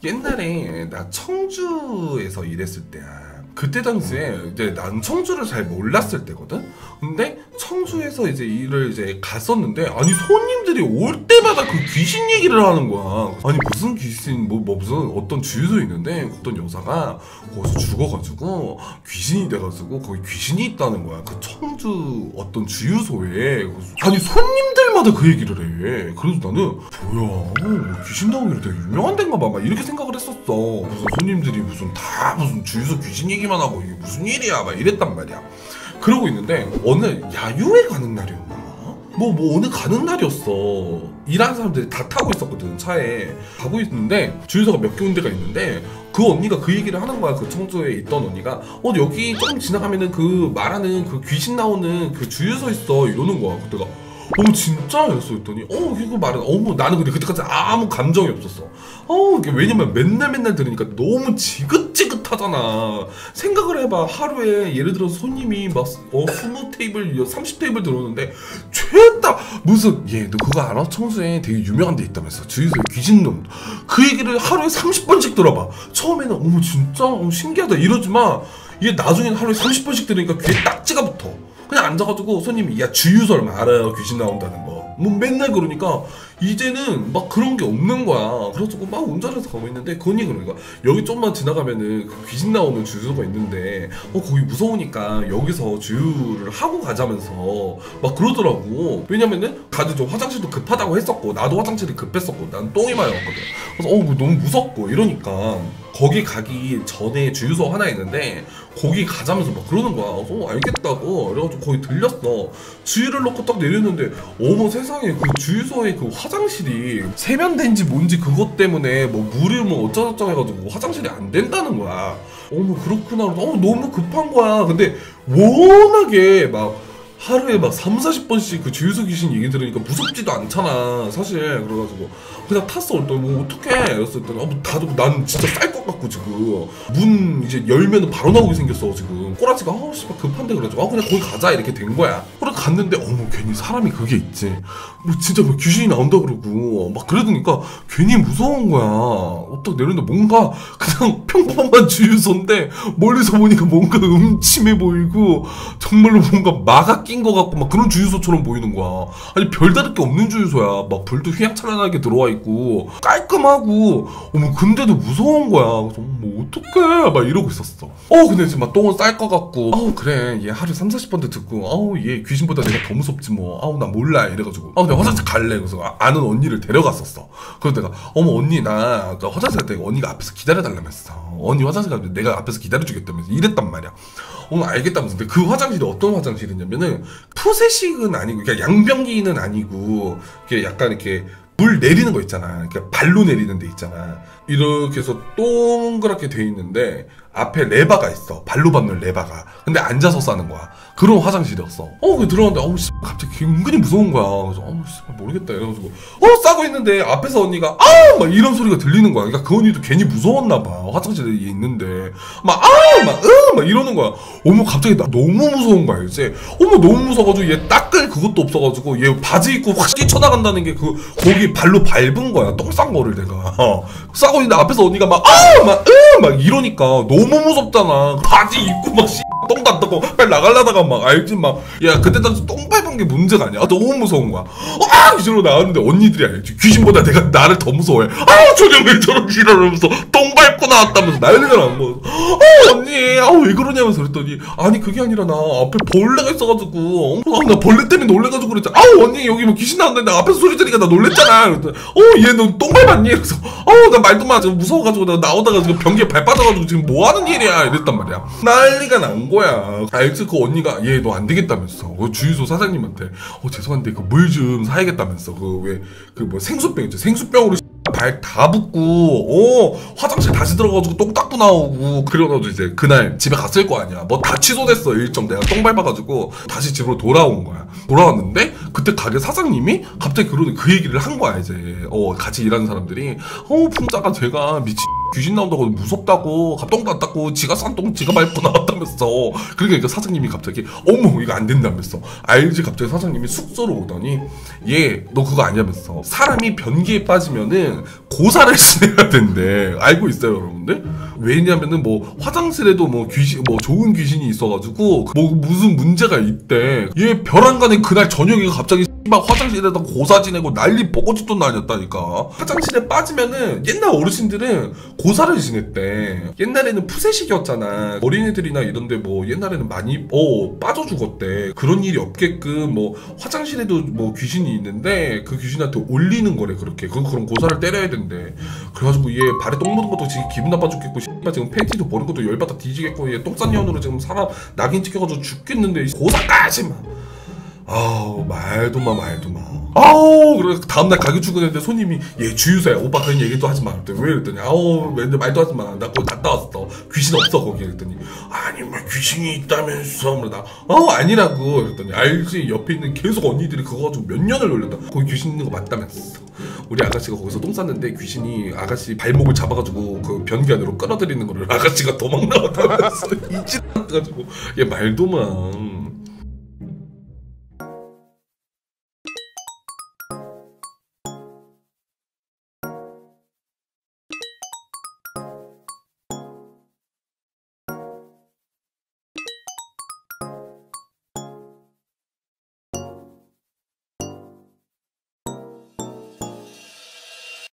옛날에 나 청주에서 일했을 때야. 그때 당시에 이제 난 청주를 잘 몰랐을 때거든. 근데 청주에서 이제 일을 이제 갔었는데, 아니 손님들이 올 때마다 그 귀신 얘기를 하는 거야. 아니 무슨 귀신 뭐 무슨 어떤 주유소 있는데 어떤 여자가 거기서 죽어가지고 귀신이 돼가지고 거기 귀신이 있다는 거야. 그 청주 어떤 주유소에. 아니 손님들마다 그 얘기를 해. 그래서 나는 뭐야, 귀신 나오기로 되게 유명한 데인가 봐, 막 이렇게 생각을 했었어. 무슨 손님들이 무슨 다 무슨 주유소 귀신 얘기만 하고 이게 무슨 일이야 막 이랬단 말이야. 그러고 있는데 어느 야유회 가는 날이었나? 뭐 어느 가는 날이었어. 일하는 사람들이 다 타고 있었거든. 차에 가고 있는데 주유소가 몇 군데가 있는데 그 언니가 그 얘기를 하는 거야. 그 청주에 있던 언니가 여기 조금 지나가면은 그 말하는 그 귀신 나오는 그 주유소 있어 이러는 거야. 그때가 진짜? 이랬어. 했더니 이거 말은 나는 근데 그때까지 아무 감정이 없었어. 왜냐면 맨날 들으니까 너무 지긋지긋하잖아. 생각을 해봐. 하루에 예를 들어서 손님이 막 20테이블 30테이블 들어오는데 죄다 무슨 너 그거 알아? 청주에 되게 유명한 데 있다면서 주유소에 귀신놈. 그 얘기를 하루에 30번씩 들어봐. 처음에는 진짜 신기하다 이러지만 이게 나중에는 하루에 30번씩 들으니까 귀에 딱지가 붙어. 그냥 앉아가지고 손님이 주유소를 알아요. 귀신 나온다는 거. 맨날 그러니까 이제는 막 그런 게 없는 거야. 그래가지고 막 운전해서 가고 있는데 그 언니 그러니까 여기 좀만 지나가면은 그 귀신 나오는 주유소가 있는데 거기 무서우니까 여기서 주유를 하고 가자면서 막 그러더라고. 왜냐면은 다들 좀 화장실도 급하다고 했었고 나도 화장실이 급했었고 난 똥이 많이 왔거든. 그래서 너무 무섭고 이러니까 거기 가기 전에 주유소 하나 있는데 거기 가자면서 막 그러는 거야. 알겠다고. 그래가지고 거기 들렸어. 주유를 넣고 딱 내렸는데 어머 세상에 그 주유소에 그 화장실이 세면대인지 뭔지 그것 때문에 뭐 물을 뭐 어쩌고저쩌고 해가지고 화장실이 안 된다는 거야. 그렇구나. 너무 급한 거야. 근데 워낙에 막 하루에 막 30-40번씩 그 주유소 귀신 얘기 들으니까 무섭지도 않잖아 사실. 그래가지고 그냥 탔어. 그랬더니 어떡해 이랬더니 다들 난 진짜 쌀 것 같고 지금 문 이제 열면은 바로 나오게 생겼어 지금. 꼬라지가 씨발 급한데 그래가지고 그냥 거기 가자 이렇게 된 거야. 그래 갔는데 괜히 사람이 그게 있지. 진짜 뭐 귀신이 나온다 그러고 막 그러니까 괜히 무서운 거야. 딱 내렸는데 뭔가 그냥 평범한 주유소인데 멀리서 보니까 뭔가 음침해 보이고 정말로 뭔가 마가 낀 거 같고 막 그런 주유소처럼 보이는 거야. 아니 별다를 게 없는 주유소야. 막 불도 휘황찬란하게 들어와 있고 깔끔하고 근데도 무서운 거야. 그래서 어떡해 막 이러고 있었어. 근데 지금 막 똥은 쌀 것 같고 그래 얘 하루에 30-40번도 듣고 얘 귀신보다 내가 더 무섭지 뭐. 나 몰라 이래가지고 내가 화장실 갈래. 그래서 아는 언니를 데려갔었어. 그래서 내가 언니 나 화장실 갈 때 언니가 앞에서 기다려달라면서 언니 화장실 가면 내가 앞에서 기다려주겠다면서 이랬단 말이야. 알겠다면서. 근데 그 화장실이 어떤 화장실이냐면은 푸세식은 아니고 그러니까 양변기는 아니고 이게 약간 이렇게 물 내리는 거 있잖아. 그러니까 발로 내리는 데 있잖아. 이렇게 해서 동그랗게 돼 있는데 앞에 레바가 있어. 발로 밟는 레바가. 근데 앉아서 싸는 거야. 그런 화장실이었어. 그 들어갔는데 갑자기 은근히 무서운 거야. 그래서 모르겠다 이래가지고 싸고 있는데 앞에서 언니가 막 이런 소리가 들리는 거야. 그러니까 그 언니도 괜히 무서웠나 봐. 화장실에 있는데 막 이러는 거야. 갑자기 나 너무 무서운 거야 알지? 너무 무서워가지고 얘 닦을 그것도 없어가지고 얘 바지 입고 확 뛰쳐나간다는 게 거기 발로 밟은 거야. 똥 싼 거를 내가 싸고 있는데 앞에서 언니가 막 이러니까 너무 무섭잖아. 바지 입고 막 똥도 안 닦고 빨리 나가려다가 막 알지 야 그때 당시 똥 밟은 게 문제가 아니야. 너무 무서운 거야. 이러고 나왔는데 언니들이 알지. 귀신보다 내가 나를 더 무서워해. 저녁 왜 저런 지랄하면서 똥 밟고 나왔다면서 난리가 난 거야. 언니 왜 그러냐면서 그랬더니 아니 그게 아니라 나 앞에 벌레가 있어가지고 나 벌레 때문에 놀래가지고 그랬잖아. 언니 여기 뭐 귀신 나왔는데 나 앞에서 소리 들으니까 나 놀랬잖아. 그랬더니 얘 너 똥 밟았니? 그래서 나 말도 마. 지금 무서워가지고 나 나오다가 지금 변기에 발 빠져가지고 지금 뭐 하는 일이야 이랬단 말이야. 난리가 난 거야. 알지? 그 언니가 얘 너 안 되겠다면서 주유소 사장님한테 죄송한데 그 물 좀 사야겠다면서 뭐 생수병 있죠. 생수병으로 발 다 붓고 화장실 다시 들어가지고 똥 닦고 나오고 그래가지고 이제 그날 집에 갔을 거 아니야. 뭐 다 취소됐어 일정. 내가 똥 밟아가지고 다시 집으로 돌아온 거야. 돌아왔는데 그때 가게 사장님이 갑자기 그 얘기를 한 거야. 이제 같이 일하는 사람들이 풍자가 제가 미친 귀신 나온다고 무섭다고 갑똥 났다고 지가 싼 똥 지가 밟고 나왔다면서. 그러니까 사장님이 갑자기 어머 이거 안 된다면서. 알지? 갑자기 사장님이 숙소로 오더니 얘 너 그거 아냐면서 사람이 변기에 빠지면은 고사를 지내야 된대. 알고 있어요 여러분들? 왜냐면은 뭐 화장실에도 뭐 귀신 뭐 좋은 귀신이 있어가지고 뭐 무슨 문제가 있대. 얘 벼랑간에 그날 저녁에 갑자기 막 화장실에다 고사 지내고 난리 벚꽃도 나녔다니까. 화장실에 빠지면은 옛날 어르신들은 고사를 지냈대. 옛날에는 푸세식이었잖아. 어린애들이나 이런데 뭐 옛날에는 많이 빠져 죽었대. 그런 일이 없게끔 뭐 화장실에도 뭐 귀신이 있는데 그 귀신한테 올리는 거래. 그렇게 그런 고사를 때려야 된대. 그래가지고 얘 발에 똥 묻은 것도 지금 기분 나빠 죽겠고 지금 팬티도 버린 것도 열받아 뒤지겠고 얘 똥싼 년으로 지금 사람 낙인 찍혀가지고 죽겠는데 고사까지 막. 아우 말도 마. 아우 그래 다음날 가게 출근했는데 손님이 얘 주유소야 오빠 그런 얘기도 하지 마. 왜 이랬더니 아우 왜 말도 하지 마. 나 거기 갔다 왔어. 귀신 없어 거기. 그랬더니 아니 뭐 귀신이 있다면서. 나 아니라고. 그랬더니 알지 옆에 있는 계속 언니들이 그거 가지고 몇 년을 놀렸다. 거기 귀신 있는 거 맞다면서. 우리 아가씨가 거기서 똥 쌌는데 귀신이 아가씨 발목을 잡아가지고 그 변기 안으로 끌어들이는 거를 아가씨가 도망 나왔다면서. 이짓 가지고 얘 말도 마.